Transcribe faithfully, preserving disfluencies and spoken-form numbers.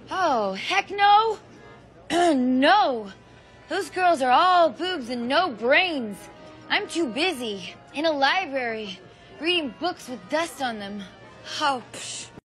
Oh, heck no. No. Those girls are all boobs and no brains. I'm too busy in a library reading books with dust on them. Oh, psh.